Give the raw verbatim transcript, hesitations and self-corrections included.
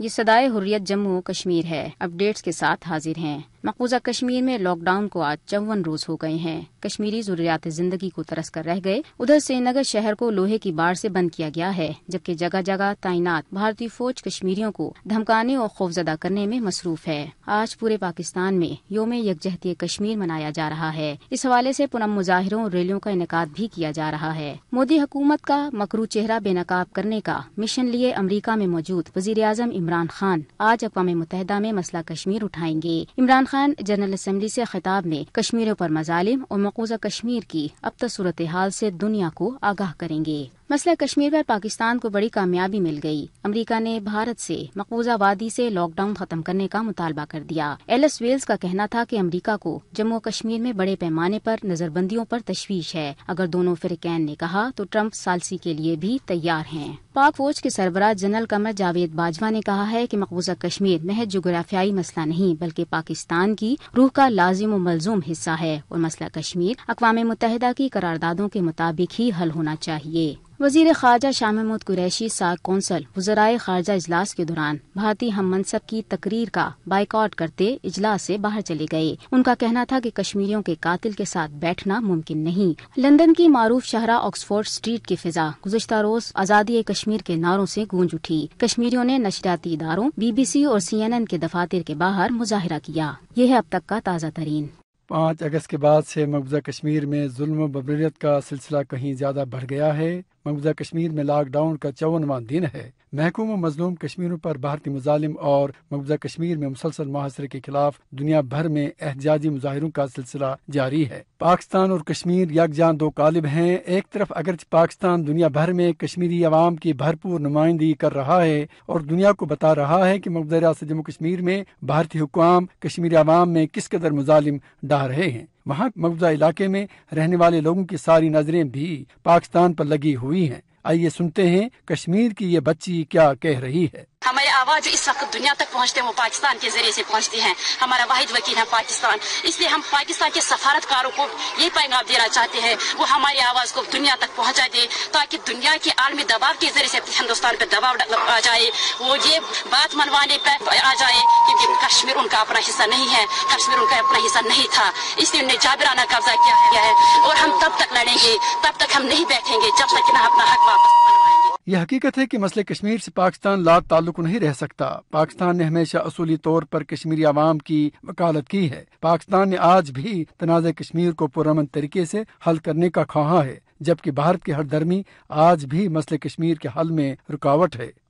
یہ صدائے حریت جموں کشمیر ہے۔ اپڈیٹس کے ساتھ حاضر ہیں۔ مقبوضہ کشمیر میں لاک ڈاؤن کو آج چون روز ہو گئے ہیں۔ کشمیری ضروریات زندگی کو ترس کر رہ گئے۔ ادھر سری نگر شہر کو لوہے کی باڑ سے بند کیا گیا ہے، جبکہ جگہ جگہ تعینات بھارتی فوج کشمیریوں کو دھمکانے اور خوفزدہ کرنے میں مصروف ہے۔ آج پورے پاکستان میں یوم یکجہتی کشمیر منایا جا رہا ہے۔ اس حوالے سے پرامن مظاہروں اور ریلیوں کا انعقاد بھی کیا جا رہا ہے۔ مودی حکومت کا مکروہ چہرہ بے نقاب کرنے کا مشن لیے امریکہ میں موجود وزیر اعظم عمران خان آج اقوام متحدہ میں مسئلہ کشمیر اٹھائیں گے۔ عمران خان جنرل اسمبلی سے خطاب میں کشمیریوں پر مظالم اور مقبوضہ کشمیر کی اب تک صورتحال سے دنیا کو آگاہ کریں گے۔ مسئلہ کشمیر پر پاکستان کو بڑی کامیابی مل گئی۔ امریکہ نے بھارت سے مقبوضہ وادی سے لاک ڈاؤن ختم کرنے کا مطالبہ کر دیا۔ ایلس ویلز کا کہنا تھا کہ امریکہ کو جموں کشمیر میں بڑے پیمانے پر نظر بندیوں پر تشویش ہے۔ اگر دونوں فریقین نے کہا تو ٹرمپ ثالثی کے لیے بھی تیار ہیں۔ پاک فوج کے سربراہ جنرل قمر جاوید باجوہ نے کہا ہے کہ مقبوضہ کشمیر محض جغرافیائی مسئلہ نہیں بلکہ پاکستان کی روح کا لازم و ملزوم حصہ ہے اور مسئلہ کشمیر اقوام متحدہ کی قراردادوں کے مطابق ہی حل ہونا چاہیے۔ وزیر خارجہ شاہ محمود قریشی ساک کونسل وزرائے خارجہ اجلاس کے دوران بھارتی ہم منصب کی تقریر کا بائیکاٹ کرتے اجلاس سے باہر چلے گئے۔ ان کا کہنا تھا کہ کشمیریوں کے قاتل کے ساتھ بیٹھنا ممکن نہیں۔ لندن کی معروف شاہراہ آکسفورڈ اسٹریٹ کی فضا گزشتہ روز آزادی کشمیر کے نعروں سے گونج اٹھی۔ کشمیریوں نے نشریاتی اداروں بی بی سی اور سی این این کے دفاتر کے باہر مظاہرہ کیا۔ یہ ہے اب تک کا تازہ ترین۔ پانچ اگست کے بعد سے مقبوضہ کشمیر میں ظلم و بربریت کا سلسلہ کہیں زیادہ بڑھ گیا ہے۔ مقبوضہ کشمیر میں لاک ڈاؤن کا چونواں دن ہے۔ محکوم و مظلوم کشمیریوں پر بھارتی مظالم اور مقبوضہ کشمیر میں مسلسل محاصرے کے خلاف دنیا بھر میں احتجاجی مظاہروں کا سلسلہ جاری ہے۔ پاکستان اور کشمیر یکجاں دو قالب ہیں۔ ایک طرف اگرچہ پاکستان دنیا بھر میں کشمیری عوام کی بھرپور نمائندگی کر رہا ہے اور دنیا کو بتا رہا ہے کہ مقبوضہ ریاست جموں کشمیر میں بھارتی حکام کشمیری عوام میں کس قدر مظالم ڈھا رہے ہیں، وہاں مقبوضہ علاقے میں رہنے والے لوگوں کی ساری نظریں بھی پاکستان پر لگی ہوئی ہیں۔ آئیے سنتے ہیں کشمیر کی یہ بچی کیا کہہ رہی ہے۔ ہماری آواز جو اس وقت دنیا تک پہنچتے ہیں وہ پاکستان کے ذریعے سے پہنچتی ہیں۔ ہمارا واحد وکیل ہے پاکستان، اس لیے ہم پاکستان کے سفارتکاروں کو یہ پیغام دینا چاہتے ہیں وہ ہماری آواز کو دنیا تک پہنچا دے تاکہ دنیا کے عالمی دباؤ کے ذریعے سے ہندوستان پہ دباؤ آ جائے، وہ یہ بات منوانے پہ آ جائے کہ کشمیر ان کا اپنا حصہ نہیں ہے، کشمیر ان کا اپنا حصہ نہیں تھا، اس لیے انہیں جابرانہ قبضہ کیا ہے اور ہم تب تک لڑیں گے، تب تک ہم نہیں بیٹھیں گے جب تک کہ ہم اپنا حق واپس منوائیں گے۔ یہ حقیقت ہے کہ مسئلہ کشمیر سے پاکستان لا تعلق نہیں رہ سکتا۔ پاکستان نے ہمیشہ اصولی طور پر کشمیری عوام کی وکالت کی ہے۔ پاکستان نے آج بھی تنازع کشمیر کو پرامن طریقے سے حل کرنے کا خواہاں ہے، جبکہ بھارت کی ہردرمی آج بھی مسئلہ کشمیر کے حل میں رکاوٹ ہے۔